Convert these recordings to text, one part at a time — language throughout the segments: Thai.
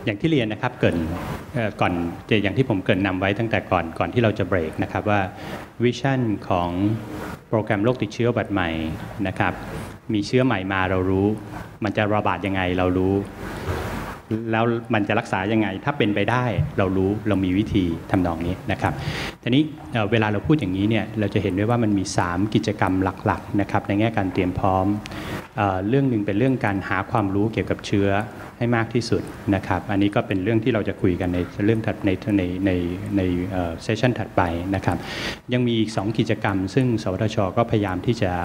อย่างที่เรียนนะครับเกินก่อนอย่างที่ผมเกริ่นนำไว้ตั้งแต่ก่อนที่เราจะเบรกนะครับว่าวิชั่นของโปรแกรมโรคติดเชื้ออุบัติใหม่นะครับมีเชื้อใหม่มาเรารู้มันจะระบาดยังไงเรารู้แล้วมันจะรักษายังไงถ้าเป็นไปได้เรารู้เรามีวิธีทำนองนี้นะครับทีนี้เวลาเราพูดอย่างนี้เนี่ยเราจะเห็นได้ว่ามันมี3กิจกรรมหลักๆนะครับในแง่การเตรียมพร้อมเรื่องหนึ่งเป็นเรื่องการหาความรู้เกี่ยวกับเชื้อให้มากที่สุดนะครับอันนี้ก็เป็นเรื่องที่เราจะคุยกันในเรื่องถัดในเซสชันถัดไปนะครับยังมีอีก2กิจกรรมซึ่งสวทช.ก็พยายามที่จะ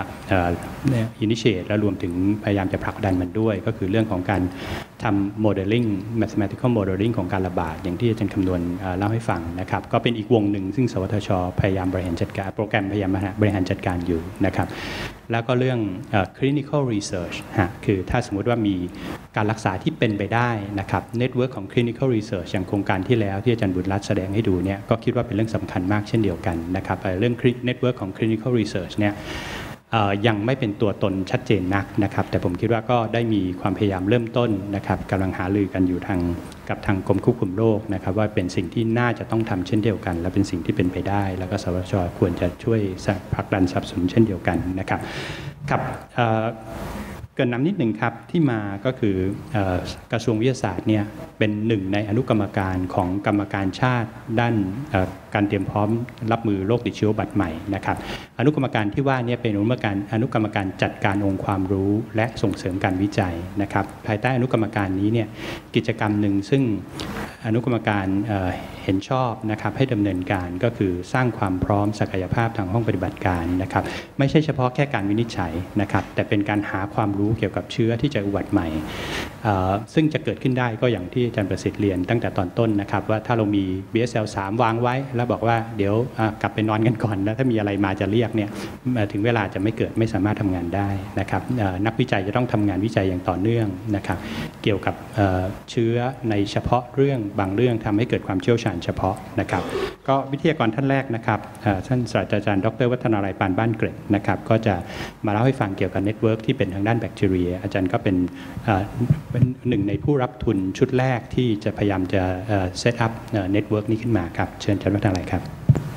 initiate และรวมถึงพยายามจะผลักดันมันด้วยก็คือเรื่องของการทำ modeling mathematical modeling ของการระบาดอย่างที่อาจารย์คำนวณเล่าให้ฟังนะครับก็เป็นอีกวงหนึ่งซึ่งสวทช.พยายามบริหารจัดการโปรแกรมพยายามบริหารจัดการอยู่นะครับแล้วก็เรื่อง clinical research คือถ้าสมมุติว่ามีการรักษาที่เป็นไปได้นะครับ network ของ clinical research อย่างโครงการที่แล้วที่อาจารย์บุญรัตน์แสดงให้ดูเนี่ยก็คิดว่าเป็นเรื่องสำคัญมากเช่นเดียวกันนะครับเรื่อง network ของ clinical research เนี่ยยังไม่เป็นตัวตนชัดเจนนักนะครับแต่ผมคิดว่าก็ได้มีความพยายามเริ่มต้นนะครับกำลังหารือกันอยู่กับทางกรมควบคุมโรคนะครับว่าเป็นสิ่งที่น่าจะต้องทำเช่นเดียวกันและเป็นสิ่งที่เป็นไปได้แล้วก็สวทช.ควรจะช่วยผลักดันสนับสนุนเช่นเดียวกันนะครับครับเกินนำนิดหนึ่งครับที่มาก็คือกระทรวงวิทยาศาสตร์เนี่ยเป็นหนึ่งในอนุกรรมการของกรรมการชาติด้านการเตรียมพร้อมรับมือโรคติดเชื้ออุบัติใหม่นะครับอนุกรรมการที่ว่านี้เป็นอนุกรรมการจัดการองค์ความรู้และส่งเสริมการวิจัยนะครับภายใต้อนุกรรมการนี้เนี่ยกิจกรรมหนึ่งซึ่งอนุกรรมการเห็นชอบนะครับให้ดำเนินการก็คือสร้างความพร้อมศักยภาพทางห้องปฏิบัติการนะครับไม่ใช่เฉพาะแค่การวินิจฉัยนะครับแต่เป็นการหาความรู้เกี่ยวกับเชื้อที่จะอุบัติใหม่ซึ่งจะเกิดขึ้นได้ก็อย่างที่อาจารย์ประสิทธิ์เรียนตั้งแต่ตอนต้นนะครับว่าถ้าเรามี BSL-3 วางไว้แล้วบอกว่าเดี๋ยวกลับไปนอนกันก่อนแล้วถ้ามีอะไรมาจะเรียกเนี่ยถึงเวลาจะไม่สามารถทำงานได้นะครับนักวิจัยจะต้องทำงานวิจัยอย่างต่อเนื่องนะครับเกี่ยวกับเชื้อในเฉพาะเรื่องบางเรื่องทำให้เกิดความเชี่ยวชาญเฉพาะนะครับก็วิทยากรท่านแรกนะครับท่านศาสตราจารย์ดร.วัฒนาลัยปานบ้านเกร็ดนะครับก็จะมาเล่าให้ฟังเกี่ยวกับเน็ตเวิร์กที่เป็นทางด้านแบคทีเรียอาจารย์ก็เป็นหนึ่งในผู้รับทุนชุดแรกที่จะพยายามจะเซตอัพเน็ตเวิร์กนี้ขึ้นมาครับเชิญอาจารย์วัฒนาลัยครับ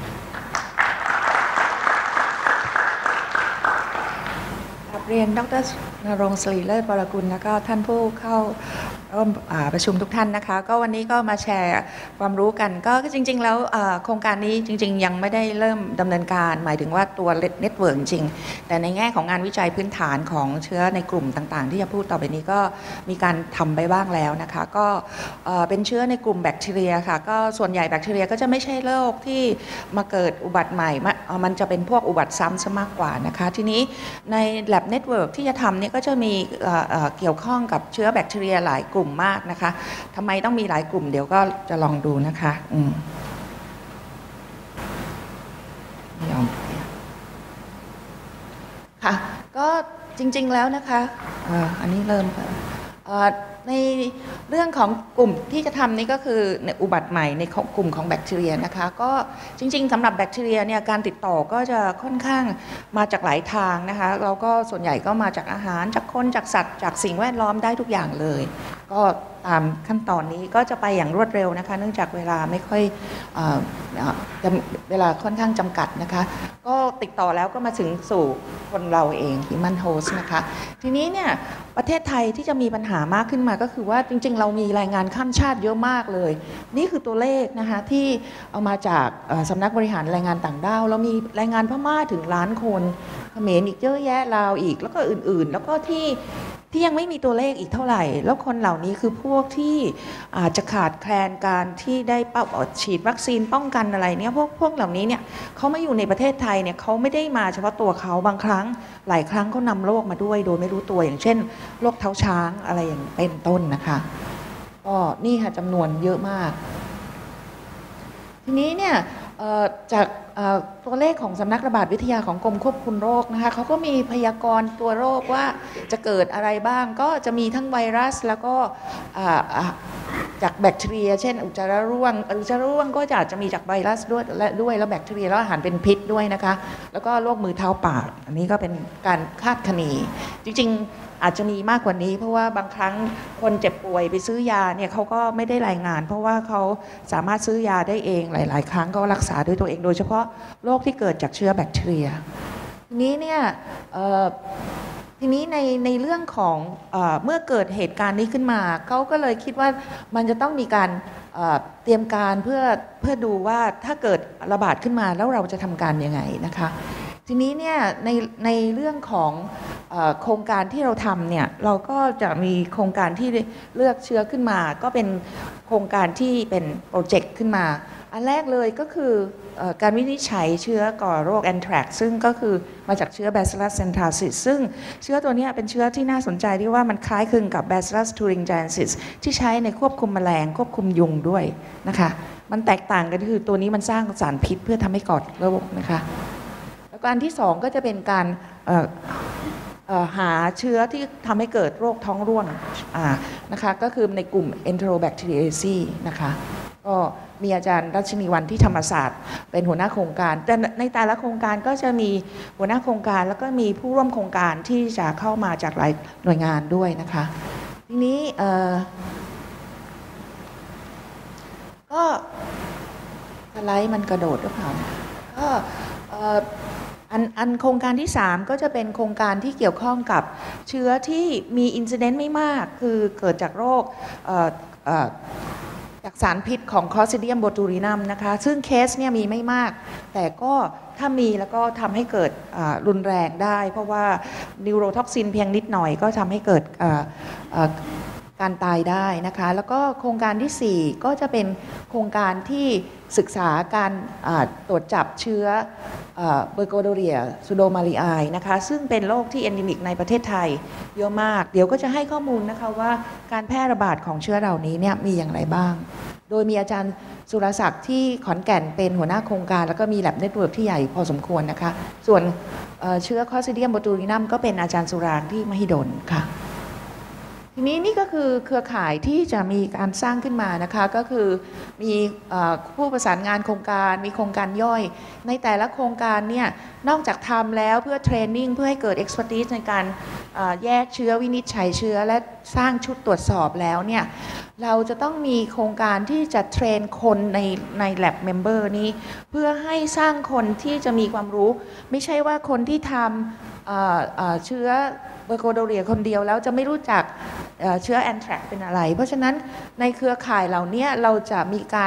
เรียนดร.ณรงค์ ศรีเลิศวรกุลแล้วก็ท่านผู้เข้าร่วมประชุมทุกท่านนะคะก็วันนี้ก็มาแชร์ความรู้กันก็จริงๆแล้วโครงการนี้จริงๆยังไม่ได้เริ่มดำเนินการหมายถึงว่าตัวเน็ตเวิร์กจริงแต่ในแง่ของงานวิจัยพื้นฐานของเชื้อในกลุ่มต่างๆที่จะพูดต่อไปนี้ก็มีการทำไปบ้างแล้วนะคะก็เป็นเชื้อในกลุ่มแบคทีเรียค่ะก็ส่วนใหญ่แบคทีเรียก็จะไม่ใช่โรคที่มาเกิดอุบัติใหม่มันจะเป็นพวกอุบัติซ้ำซะมากกว่านะคะทีนี้ใน lab network ที่จะทำเนี่ยก็จะมีเกี่ยวข้องกับเชื้อแบคทีเรียหลายกลุ่มมากนะคะทำไมต้องมีหลายกลุ่มเดี๋ยวก็จะลองดูนะคะค่ะก็จริงๆแล้วนะคะอันนี้เริ่มในเรื่องของกลุ่มที่จะทำนี่ก็คืออุบัติใหม่ในกลุ่มของแบคทีเรียนะคะก็จริงๆสำหรับแบคทีเรียเนี่ยการติดต่อก็จะค่อนข้างมาจากหลายทางนะคะเราก็ส่วนใหญ่ก็มาจากอาหารจากคนจากสัตว์จากสิ่งแวดล้อมได้ทุกอย่างเลยก็ตามขั้นตอนนี้ก็จะไปอย่างรวดเร็วนะคะเนื่องจากเวลาไม่ค่อยเวลาค่อนข้างจำกัดนะคะก็ติดต่อแล้วก็มาถึงสู่คนเราเอง Human Host นะคะทีนี้เนี่ยประเทศไทยที่จะมีปัญหามากขึ้นมาก็คือว่าจริงๆเรามีแรงงานข้ามชาติเยอะมากเลยนี่คือตัวเลขนะคะที่เอามาจากสำนักบริหารแรงงานต่างด้าวเรามีแรงงานพม่าถึง1,000,000 คนเขมรอีกเยอะแยะลาวอีกแล้วก็อื่นๆแล้วก็ที่ยังไม่มีตัวเลขอีกเท่าไหร่แล้วคนเหล่านี้คือพวกที่อาจจะขาดแคลนการที่ได้ฉีดวัคซีนป้องกันอะไรเนี่ยพวกเหล่านี้เนี่ยเขามาอยู่ในประเทศไทยเนี่ยเขาไม่ได้มาเฉพาะตัวเขาบางครั้งหลายครั้งเขานำโรคมาด้วยโดยไม่รู้ตัวอย่างเช่นโรคเท้าช้างอะไรอย่างเป็นต้นนะคะก็นี่ค่ะจำนวนเยอะมากทีนี้เนี่ยจากตัวเลขของสำนักระบาดวิทยาของกรมควบคุมโรคนะคะเขาก็มีพยากรณ์ตัวโรคว่าจะเกิดอะไรบ้างก็จะมีทั้งไวรัสแล้วก็จากแบคทีเรียเช่นอุจจาระร่วงก็อาจจะมีจากไวรัสด้วยแล้วแบคทีเรียแล้วอาหารเป็นพิษด้วยนะคะแล้วก็โรคมือเท้าปากอันนี้ก็เป็นการคาดคะเนจริงๆอาจจะมีมากกว่านี้เพราะว่าบางครั้งคนเจ็บป่วยไปซื้อยาเนี่ยเขาก็ไม่ได้รายงานเพราะว่าเขาสามารถซื้อยาได้เองหลายๆครั้งก็รักษาด้วยตัวเองโดยเฉพาะโรคที่เกิดจากเชื้อแบคทีเรียทีนี้เนี่ยทีนี้ในเรื่องของเมื่อเกิดเหตุการณ์นี้ขึ้นมาเขาก็เลยคิดว่ามันจะต้องมีการเตรียมการเพื่อดูว่าถ้าเกิดระบาดขึ้นมาแล้วเราจะทำการยังไงนะคะทีนี้เนี่ยในเรื่องของโครงการที่เราทำเนี่ยเราก็จะมีโครงการที่เลือกเชื้อขึ้นมาก็เป็นโครงการที่เป็นโปรเจกต์ขึ้นมาอันแรกเลยก็คือการวินิจฉัยเชื้อก่อโรคแอนแทรกซึ่งก็คือมาจากเชื้อ Bacillus centracis ซึ่งเชื้อตัวนี้เป็นเชื้อที่น่าสนใจที่ว่ามันคล้ายคลึงกับ Bacillus thuringiensis ที่ใช้ในควบคุมแมลงควบคุมยุงด้วยนะคะมันแตกต่างกันคือตัวนี้มันสร้างสารพิษเพื่อทำให้ก่อโรคนะคะแล้วก็อันที่สองก็จะเป็นการหาเชื้อที่ทำให้เกิดโรคท้องร่วงนะคะก็คือในกลุ่ม Enterobacteriaceae นะคะก็มีอาจารย์รัชนีวรรณที่ธรรมศาสตร์เป็นหัวหน้าโครงการแต่ในแต่ละโครงการก็จะมีหัวหน้าโครงการแล้วก็มีผู้ร่วมโครงการที่จะเข้ามาจากหลายหน่วยงานด้วยนะคะทีนี้ก็สไลด์มันกระโดดหรือเปล่าก็อันโครงการที่3ก็จะเป็นโครงการที่เกี่ยวข้องกับเชื้อที่มีอินซิเดนต์ไม่มากคือเกิดจากโรคจากสารพิษของ Clostridium botulinum นะคะซึ่งเคสเนี่ยมีไม่มากแต่ก็ถ้ามีแล้วก็ทำให้เกิดรุนแรงได้เพราะว่านิวโรท็อกซินเพียงนิดหน่อยก็ทำให้เกิดการตายได้นะคะแล้วก็โครงการที่4ก็จะเป็นโครงการที่ศึกษาการตรวจจับเชื้อเบอร์โกโดเรียซูโดมาลีไอนะคะซึ่งเป็นโรคที่เอนดิมิกในประเทศไทยเยอะมากเดี๋ยวก็จะให้ข้อมูลนะคะว่าการแพร่ระบาดของเชื้อเหล่านี้เนี่ยมีอย่างไรบ้างโดยมีอาจารย์สุรศักดิ์ที่ขอนแก่นเป็นหัวหน้าโครงการแล้วก็มีแลบเน็ตเวิร์กที่ใหญ่พอสมควรนะคะส่วนเชื้อ Clostridium botulinum ก็เป็นอาจารย์สุรางค์ที่มหิดลค่ะทีนี้นี่ก็คือเครือข่ายที่จะมีการสร้างขึ้นมานะคะก็คือมีผู้ประสานงานโครงการมีโครงการย่อยในแต่ละโครงการเนี่ยนอกจากทำแล้วเพื่อเทรนนิ่งเพื่อให้เกิด expertise ในการแยกเชื้อวินิจฉัยเชื้อและสร้างชุดตรวจสอบแล้วเนี่ยเราจะต้องมีโครงการที่จะเทรนคนใน lab member นี้เพื่อให้สร้างคนที่จะมีความรู้ไม่ใช่ว่าคนที่ทำเชื้อเบอร์โกโดเรียคนเดียวแล้วจะไม่รู้จักเชื้อแอนแทรกเป็นอะไรเพราะฉะนั้นในเครือข่ายเหล่านี้เราจะมีการ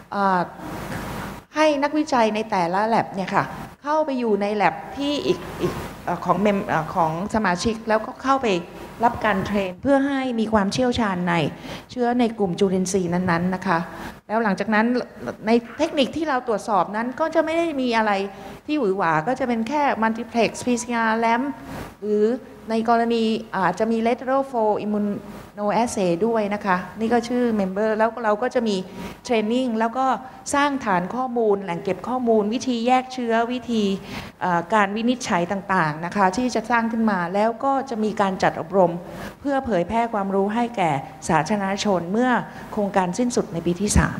ให้นักวิจัยในแต่ละแลบเนี่ยค่ะเข้าไปอยู่ในแลบที่อีกของสมาชิกแล้วก็เข้าไปรับการเทรนเพื่อให้มีความเชี่ยวชาญในเชื้อในกลุ่มจุลินทรีย์นั้นๆนะคะแล้วหลังจากนั้นในเทคนิคที่เราตรวจสอบนั้นก็จะไม่ได้มีอะไรที่หวือหวาก็จะเป็นแค่ multiplex PCR LAMP หรือในกรณีอาจจะมี lateral flow immunoassay ด้วยนะคะนี่ก็ชื่อ member แล้วเราก็จะมีเทรนนิ่งแล้วก็สร้างฐานข้อมูลแหล่งเก็บข้อมูลวิธีแยกเชื้อวิธีการวินิจฉัยต่างๆนะคะที่จะสร้างขึ้นมาแล้วก็จะมีการจัดอบรมเพื่อเผยแพร่ความรู้ให้แก่สาธารณชนเมื่อโครงการสิ้นสุดในปีที่3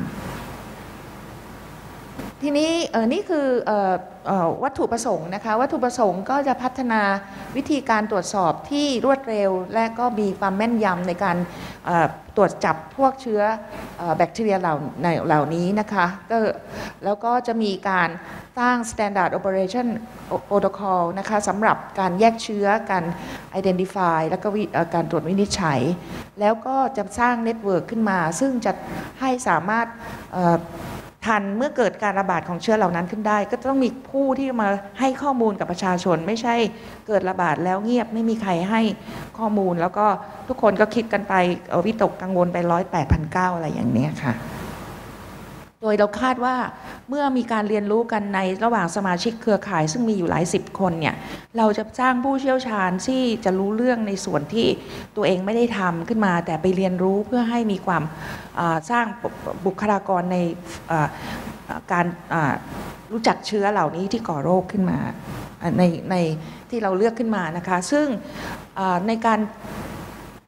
ทีนี้นี่คือวัตถุประสงค์นะคะวัตถุประสงค์ก็จะพัฒนาวิธีการตรวจสอบที่รวดเร็วและก็มีความแม่นยำในการตรวจจับพวกเชื้อแบคทีเรียเหล่านี้นะคะแล้วก็จะมีการสร้าง Standard Operation Protocol นะคะสำหรับการแยกเชื้อการ Identify แล้วก็การตรวจวินิจฉัยแล้วก็จะสร้างเน็ตเวิร์กขึ้นมาซึ่งจะให้สามารถทันเมื่อเกิดการระบาดของเชื้อเหล่านั้นขึ้นได้ก็ต้องมีผู้ที่มาให้ข้อมูลกับประชาชนไม่ใช่เกิดระบาดแล้วเงียบไม่มีใครให้ข้อมูลแล้วก็ทุกคนก็คิดกันไปวิตกกังวลไป108,900อะไรอย่างนี้ค่ะโดยเราคาดว่าเมื่อมีการเรียนรู้กันในระหว่างสมาชิกเครือข่ายซึ่งมีอยู่หลายสิบคนเนี่ยเราจะสร้างผู้เชี่ยวชาญที่จะรู้เรื่องในส่วนที่ตัวเองไม่ได้ทำขึ้นมาแต่ไปเรียนรู้เพื่อให้มีความสร้างบุคลากรในการรู้จักเชื้อเหล่านี้ที่ก่อโรคขึ้นมาในที่เราเลือกขึ้นมานะคะซึ่งในการ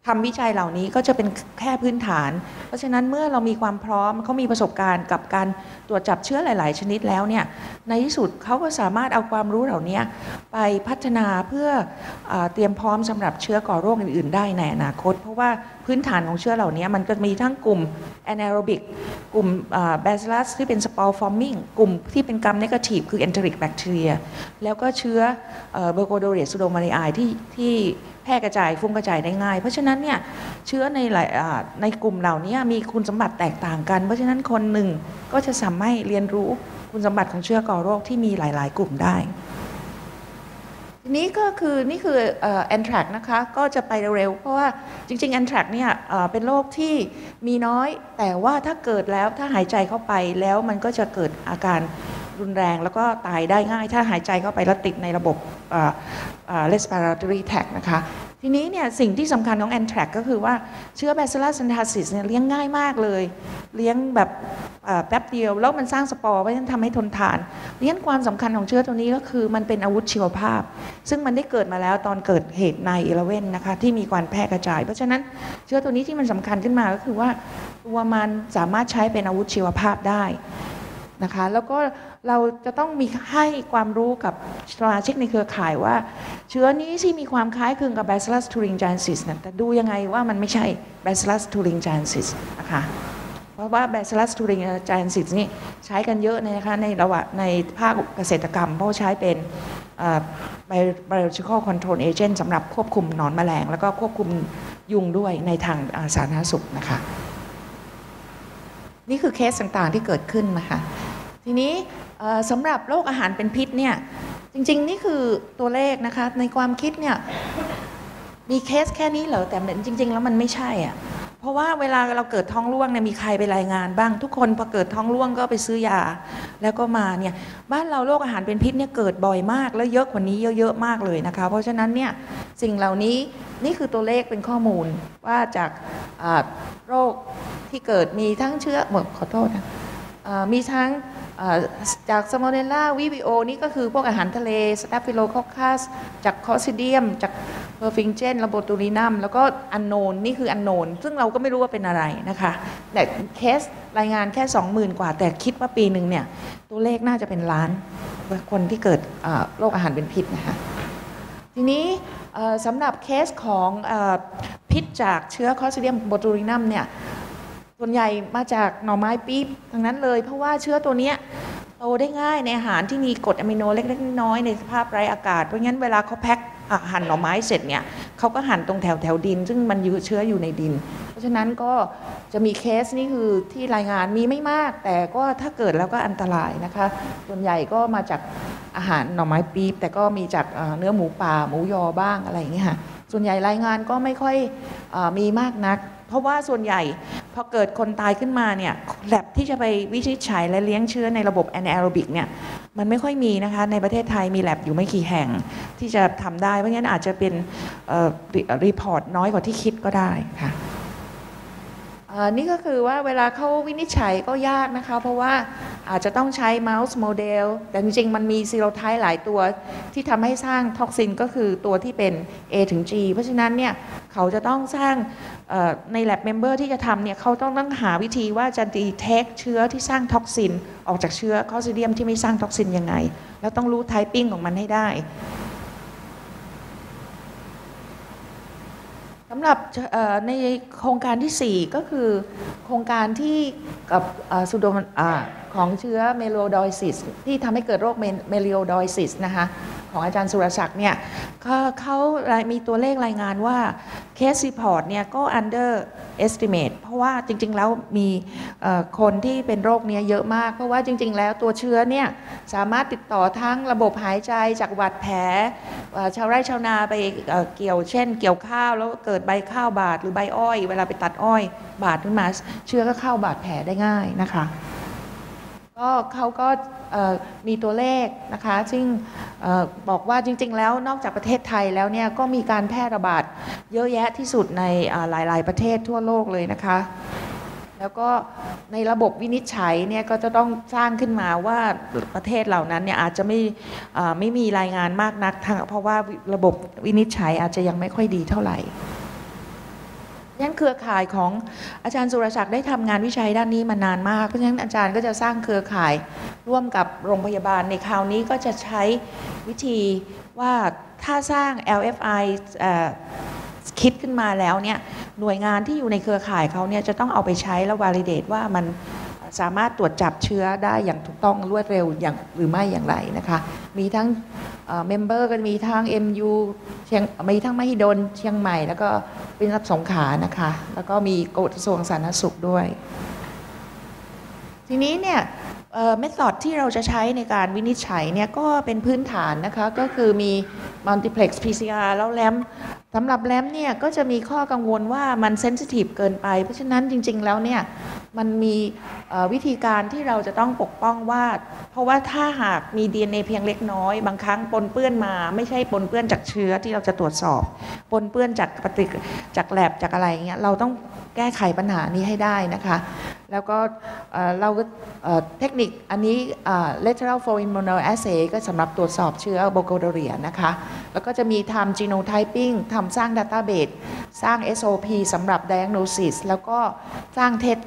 ทำวิจัยเหล่านี้ก็จะเป็นแค่พื้นฐาน เพราะฉะนั้นเมื่อเรามีความพร้อมเขามีประสบการณ์กับการตรวจจับเชื้อหลายๆชนิดแล้วเนี่ยในที่สุดเขาก็สามารถเอาความรู้เหล่านี้ไปพัฒนาเพื่อเตรียมพร้อมสำหรับเชื้อก่อโรคอื่นๆได้ในอนาคตเพราะว่าพื้นฐานของเชื้อเหล่านี้มันก็มีทั้งกลุ่ม anaerobic กลุ่ม bacillus ที่เป็น spore forming กลุ่มที่เป็น gram negative คือ enteric bacteria แล้วก็เชื้อ Burkholderia pseudomallei ที่แพร่กระจายฟุ้งกระจายได้ง่ายเพราะฉะนั้นเนี่ยเชื้อในกลุ่มเหล่านี้มีคุณสมบัติแตกต่างกันเพราะฉะนั้นคนหนึ่งก็จะสามารถเรียนรู้คุณสมบัติของเชื้อก่อโรคที่มีหลายๆกลุ่มได้ทีนี้ก็คือนี่คือแอนทรักนะคะก็จะไปเร็วเพราะว่าจริงๆแอนทรักเนี่ยเป็นโรคที่มีน้อยแต่ว่าถ้าเกิดแล้วถ้าหายใจเข้าไปแล้วมันก็จะเกิดอาการรุนแรงแล้วก็ตายได้ง่ายถ้าหายใจเข้าไปแล้วติดในระบบ respiratory tract นะคะทีนี้เนี่ยสิ่งที่สำคัญของแอนทรักก็คือว่าเชื้อ Bacillus anthracis เนี่ยเลี้ยงง่ายมากเลยเลี้ยงแบบแป๊บเดียวแล้วมันสร้างสปอร์เพราะฉะนั้นทำให้ทนทานดังนั้นความสำคัญของเชื้อตัวนี้ก็คือมันเป็นอาวุธชีวภาพซึ่งมันได้เกิดมาแล้วตอนเกิดเหตุ9/11นะคะที่มีการแพร่กระจายเพราะฉะนั้นเชื้อตัวนี้ที่มันสำคัญขึ้นมาก็คือว่าตัวมันสามารถใช้เป็นอาวุธชีวภาพได้นะคะแล้วก็เราจะต้องมีให้ความรู้กับสมาชิกในเครือข่ายว่าเชื้อนี้ที่มีความคล้ายคลึงกับ Bacillus thuringiensis นะแต่ดูยังไงว่ามันไม่ใช่ Bacillus thuringiensis นะคะเพราะว่า Bacillus thuringiensis นี่ใช้กันเยอะนะคะในภาคเกษตรกรรมเพราะใช้เป็นbiological control agent สำหรับควบคุมหนอนแมลงแล้วก็ควบคุมยุงด้วยในทางสาธารณสุขนะคะนี่คือเคสต่างๆที่เกิดขึ้นนะคะทีนี้สำหรับโรคอาหารเป็นพิษเนี่ยจริงๆนี่คือตัวเลขนะคะในความคิดเนี่ยมีเคสแค่นี้เหรอแต่จริงๆแล้วมันไม่ใช่อ่ะเพราะว่าเวลาเราเกิดท้องร่วงเนี่ยมีใครไปรายงานบ้างทุกคนพอเกิดท้องร่วงก็ไปซื้อยาแล้วก็มาเนี่ยบ้านเราโรคอาหารเป็นพิษเนี่ยเกิดบ่อยมากแล้วเยอะกว่านี้เยอะๆมากเลยนะคะเพราะฉะนั้นเนี่ยสิ่งเหล่านี้นี่คือตัวเลขเป็นข้อมูลว่าจากโรคที่เกิดมีทั้งเชื้อขอโทษนะมีทั้งจากซาโมเนลล่าวิบิโอนี่ก็คือพวกอาหารทะเลสแตฟฟิโลโคคัสจากคอซิเดียมจากเพอร์ฟิงเจนลาโบตูรินัมแล้วก็อันโนนนี่คืออันโนนซึ่งเราก็ไม่รู้ว่าเป็นอะไรนะคะแต่เคสรายงานแค่ 20,000 กว่าแต่คิดว่าปีหนึ่งเนี่ยตัวเลขน่าจะเป็นล้านคนที่เกิดโรคอาหารเป็นพิษนะคะทีนี้สำหรับเคสของพิษจากเชื้อคอซิเดียมโบตูรินัมเนี่ยส่วนใหญ่มาจากหน่อไม้ปี๊บทั้งนั้นเลยเพราะว่าเชื้อตัวนี้โตได้ง่ายในอาหารที่มีกรดอะมิโนเล็กๆน้อยๆในสภาพไร้อากาศเพราะงั้นเวลาเขาแพ็คหั่นหน่อไม้เสร็จเนี่ยเขาก็หั่นตรงแถวดินซึ่งมันเชื้ออยู่ในดินเพราะฉะนั้นก็จะมีเคสนี่คือที่รายงานมีไม่มากแต่ก็ถ้าเกิดแล้วก็อันตรายนะคะส่วนใหญ่ก็มาจากอาหารหน่อไม้ปี๊บแต่ก็มีจากเนื้อหมูป่าหมูยอบ้างอะไรอย่างเงี้ยค่ะส่วนใหญ่รายงานก็ไม่ค่อยมีมากนักเพราะว่าส่วนใหญ่พอเกิดคนตายขึ้นมาเนี่ยแลบที่จะไปวินิจฉัยและเลี้ยงเชื้อในระบบแอนแอโรบิกเนี่ยมันไม่ค่อยมีนะคะในประเทศไทยมีแลบอยู่ไม่กี่แห่งที่จะทำได้เพราะงั้นอาจจะเป็นรีพอร์ตน้อยกว่าที่คิดก็ได้ค่ะนี่ก็คือว่าเวลาเขาวินิจฉัยก็ยากนะคะเพราะว่าอาจจะต้องใช้เมาส์โมเดลแต่จริงๆมันมีซีโรไทป์หลายตัวที่ทำให้สร้างท็อกซินก็คือตัวที่เป็น A ถึง G เพราะฉะนั้นเนี่ยเขาจะต้องสร้างใน lab member ที่จะทำเนี่ยเขาต้องหาวิธีว่าจะ detect เชื้อที่สร้างท็อกซินออกจากเชื้อคอซิเดียมที่ไม่สร้างท็อกซินยังไงแล้วต้องรู้ typing ของมันให้ได้สำหรับในโครงการที่4ก็คือโครงการที่กับซูโดของเชื้อเมโลดอยซิสที่ทำให้เกิดโรคเมโลดอยซิสนะคะของอาจารย์สุรศักดิ์เนี่ยเขามีตัวเลขรายงานว่าเคสรีพอร์ตเนี่ยก็ under estimate เพราะว่าจริงๆแล้วมีคนที่เป็นโรคนี้เยอะมากเพราะว่าจริงๆแล้วตัวเชื้อเนี่ยสามารถติดต่อทั้งระบบหายใจจากหวัดแผลชาวไร่ชาวนาไปเกี่ยวเช่นเกี่ยวข้าวแล้วเกิดใบข้าวบาดหรือใบอ้อยเวลาไปตัดอ้อยบาดขึ้นมาเชื้อก็เข้าบาดแผลได้ง่ายนะคะก็เขาก็มีตัวเลขนะคะซึ่งบอกว่าจริงๆแล้วนอกจากประเทศไทยแล้วเนี่ยก็มีการแพร่ระบาดเยอะแยะที่สุดในหลายๆประเทศทั่วโลกเลยนะคะแล้วก็ในระบบวินิจฉัยเนี่ยก็จะต้องสร้างขึ้นมาว่าประเทศเหล่านั้นเนี่ยอาจจะไม่มีรายงานมากนักเพราะว่าระบบวินิจฉัยอาจจะยังไม่ค่อยดีเท่าไหร่ฉะนั้นเครือข่ายของอาจารย์สุรศักดิ์ได้ทำงานวิจัยด้านนี้มานานมากเพราะฉะนั้นอาจารย์ก็จะสร้างเครือข่ายร่วมกับโรงพยาบาลในคราวนี้ก็จะใช้วิธีว่าถ้าสร้าง LFI คิดขึ้นมาแล้วเนี่ยหน่วยงานที่อยู่ในเครือข่ายเขาเนี่ยจะต้องเอาไปใช้แล้ว validate ว่ามันสามารถตรวจจับเชื้อได้อย่างถูกต้องรวดเร็วอย่างหรือไม่อย่างไรนะคะมีทั้งเมมเบอร์ก็มีทั้ง MU มีทั้งมหิดลเชียงใหม่แล้วก็เป็นรับสงขลานะคะแล้วก็มีกระทรวงสาธารณสุขด้วยทีนี้เนี่ยเมธอดที่เราจะใช้ในการวินิจฉัยเนี่ยก็เป็นพื้นฐานนะคะก็คือมี multiplex PCR แล้วแลมสำหรับแลมเนี่ยก็จะมีข้อกังวลว่ามันเซนซิทีฟเกินไปเพราะฉะนั้นจริงๆแล้วเนี่ยมันมีวิธีการที่เราจะต้องปกป้องว่าเพราะว่าถ้าหากมี DNA เพียงเล็กน้อยบางครั้งปนเปื้อนมาไม่ใช่ปนเปื้อนจากเชื้อที่เราจะตรวจสอบปนเปื้อนจากปฏิกิริยาจากแลบจากอะไรเงี้ยเราต้องแก้ไขปัญหานี้ให้ได้นะคะแล้วก็เราก็เทคนิคอันนี้lateral flow immunoassay ก็สำหรับตรวจสอบเชื้อโบโกโดเรียนะคะแล้วก็จะมีทำ genotyping ทำสร้าง database สร้าง SOP สำหรับ diagnosis แล้วก็สร้าง test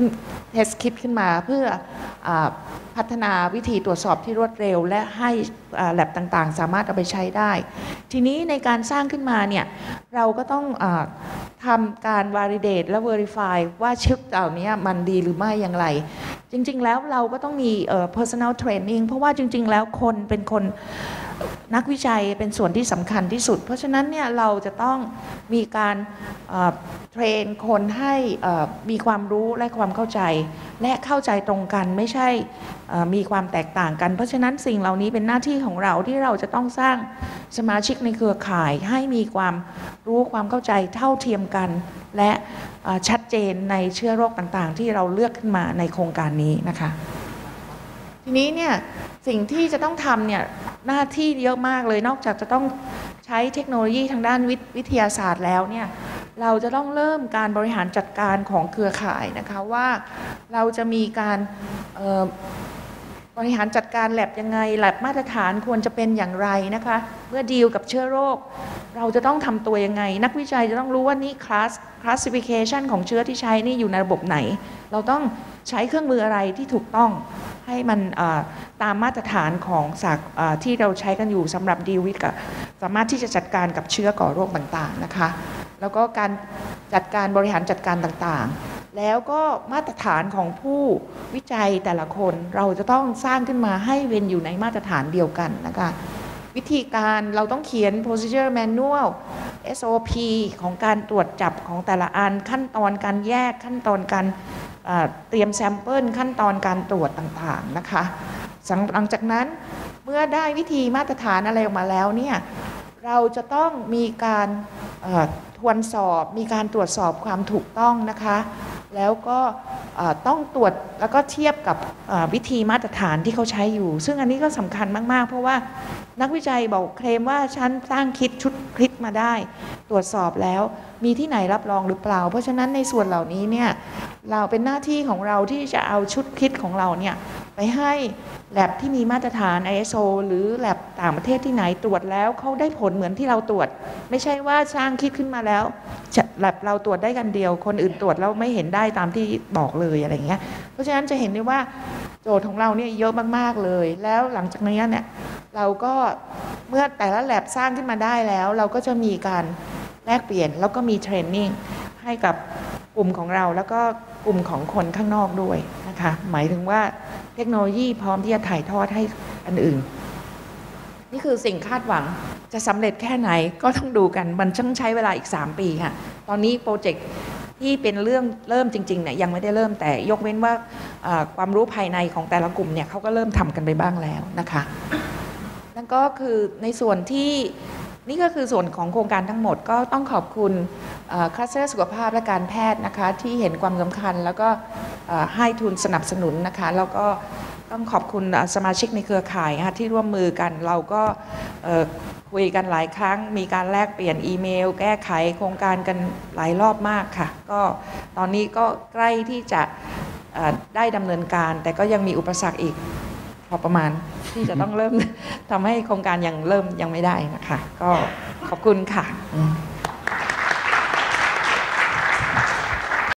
kit ขึ้นมาเพื่อพัฒนาวิธีตรวจสอบที่รวดเร็วและให้แลบต่างๆสามารถเอาไปใช้ได้ทีนี้ในการสร้างขึ้นมาเนี่ยเราก็ต้องทำการ validate และ verify ว่าชุดเหล่านี้มันดีหรือไม่อย่างไรจริงๆแล้วเราก็ต้องมีpersonal training เพราะว่าจริงๆแล้วคนเป็นคนนักวิจัยเป็นส่วนที่สำคัญที่สุดเพราะฉะนั้นเนี่ยเราจะต้องมีการเทรนคนให้มีความรู้และความเข้าใจและเข้าใจตรงกันไม่ใช่มีความแตกต่างกันเพราะฉะนั้นสิ่งเหล่านี้เป็นหน้าที่ของเราที่เราจะต้องสร้างสมาชิกในเครือข่ายให้มีความรู้ความเข้าใจเท่าเทียมกันและชัดเจนในเชื้อโรคต่างๆที่เราเลือกขึ้นมาในโครงการนี้นะคะทีนี้เนี่ยสิ่งที่จะต้องทำเนี่ยหน้าที่เยอะมากเลยนอกจากจะต้องใช้เทคโนโลยีทางด้านวิทยาศาสตร์แล้วเนี่ยเราจะต้องเริ่มการบริหารจัดการของเครือข่ายนะคะว่าเราจะมีการบริหารจัดการแลบยังไงแลบมาตรฐานควรจะเป็นอย่างไรนะคะเมื่อดีลกับเชื้อโรคเราจะต้องทำตัวยังไงนักวิจัยจะต้องรู้ว่านี่classification ของเชื้อที่ใช้นี่อยู่ในระบบไหนเราต้องใช้เครื่องมืออะไรที่ถูกต้องให้มันตามมาตรฐานของที่เราใช้กันอยู่สำหรับดีลวิทย์สามารถที่จะจัดการกับเชื้อก่อโรคต่างๆนะคะแล้วก็การจัดการบริหารจัดการต่างๆแล้วก็มาตรฐานของผู้วิจัยแต่ละคนเราจะต้องสร้างขึ้นมาให้เป็นอยู่ในมาตรฐานเดียวกันนะคะวิธีการเราต้องเขียน procedure manual SOP ของการตรวจจับของแต่ละอันขั้นตอนการแยกขั้นตอนการเตรียมแซมเปิลขั้นตอนการตรวจต่างๆนะคะหลังจากนั้นเมื่อได้วิธีมาตรฐานอะไรออกมาแล้วเนี่ยเราจะต้องมีการทวนสอบมีการตรวจสอบความถูกต้องนะคะแล้วก็ต้องตรวจแล้วก็เทียบกับวิธีมาตรฐานที่เขาใช้อยู่ซึ่งอันนี้ก็สำคัญมากๆเพราะว่านักวิจัยบอกเคลมว่าฉันสร้างชุดคิดมาได้ตรวจสอบแล้วมีที่ไหนรับรองหรือเปล่าเพราะฉะนั้นในส่วนเหล่านี้เนี่ยเราเป็นหน้าที่ของเราที่จะเอาชุดคิดของเราเนี่ยไปให้แลบที่มีมาตรฐาน ISO หรือแลบต่างประเทศที่ไหนตรวจแล้วเขาได้ผลเหมือนที่เราตรวจไม่ใช่ว่าสร้างคิดขึ้นมาแล้วแลบเราตรวจได้กันเดียวคนอื่นตรวจแล้วไม่เห็นได้ตามที่บอกเลยอะไรเงี้ยเพราะฉะนั้นจะเห็นได้ว่าโจทย์ของเราเนี่ยเยอะมากๆเลยแล้วหลังจากนี้เนี่ยเราก็เมื่อแต่ละแลบสร้างขึ้นมาได้แล้วเราก็จะมีการแลกเปลี่ยนแล้วก็มีเทรนนิ่งให้กับกลุ่มของเราแล้วก็กลุ่มของคนข้างนอกด้วยนะคะหมายถึงว่าเทคโนโลยีพร้อมที่จะถ่ายทอดให้อันอื่นนี่คือสิ่งคาดหวังจะสำเร็จแค่ไหนก็ต้องดูกันมันต้องใช้เวลาอีก3 ปีค่ะตอนนี้โปรเจกต์ที่เป็นเรื่องเริ่มจริงๆเนี่ยยังไม่ได้เริ่มแต่ยกเว้นว่าความรู้ภายในของแต่ละกลุ่มเนี่ยเขาก็เริ่มทำกันไปบ้างแล้วนะคะนั่นก็คือในส่วนที่นี่ก็คือส่วนของโครงการทั้งหมดก็ต้องขอบคุณคลัสเตอร์สุขภาพและการแพทย์นะคะที่เห็นความสำคัญแล้วก็ให้ทุนสนับสนุนนะคะแล้วก็ต้องขอบคุณสมาชิกในเครือข่ายที่ร่วมมือกันเราก็คุยกันหลายครั้งมีการแลกเปลี่ยนอีเมลแก้ไขโครงการกันหลายรอบมากค่ะก็ตอนนี้ก็ใกล้ที่จะได้ดำเนินการแต่ก็ยังมีอุปสรรคอีกพอประมาณที่จะต้องเริ่มทำให้โครงการยังไม่ได้นะคะก็ขอบคุณค่ะ